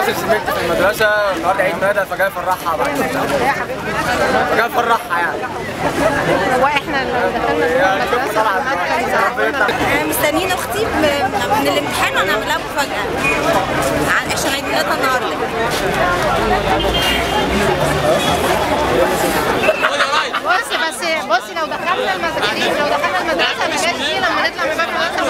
ناصر سمعت في المدرسه النهارده عيد ميلادها فجاي افرحها بقى. فجاي افرحها يعني. هو احنا دخلنا المدرسه مستنيين اختي من الامتحان ونعملها مفاجاه عشان عيد ميلادها النهارده. بصي لو دخلنا المدرسه المجال دي لما نطلع من باب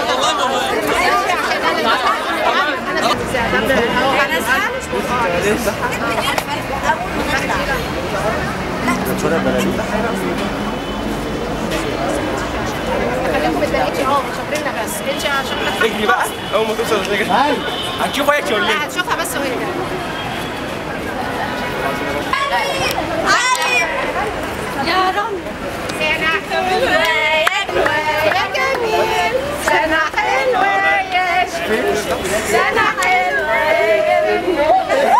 اجري بقى اول ما توصل النجاح هتشوفها هي ولا لا هتشوفها بس وهي يا رب سنة حلوة يا جميل سنة حلوة يا شميل سنة حلوة يا جميل.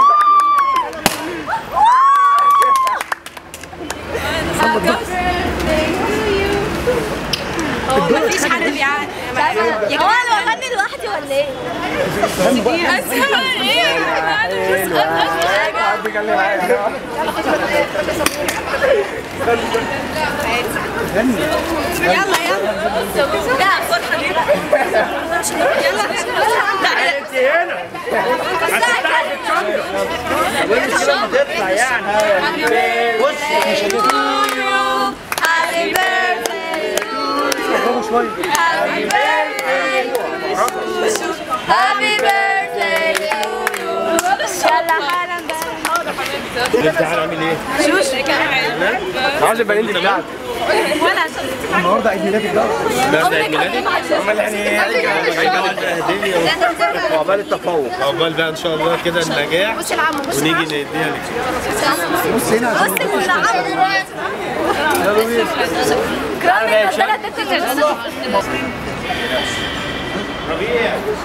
هو مفيش حد بيعاني يا جماعه انا بغني لوحدي ولا ايه؟ اسمع ايه؟ حد قال لي معايا يلا لا فرحه ليه بقى؟ يلا انت هنا هتفتحي في الشنطه وانت كده بتطلع يعني بصي مش هابي بيرثداي هابي بيرثداي هابي بيرثداي يلا حالا الامتحان عامل ايه؟ شوشو عاوز البنين بتاعتك وانا عشان النهارده عيد ميلادك بقى النهارده عيد ميلادي؟ امال يعني هديه وعقبال التفوق عقبال بقى ان شاء الله كده النجاح بصي العم ونيجي نديها لك. بص هنا عشان بص العم يلا بينا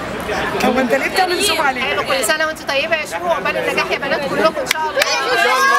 كل سنه وانتم طيبه يا شروق، عقبال النجاح يا بنات كلكم ان شاء الله.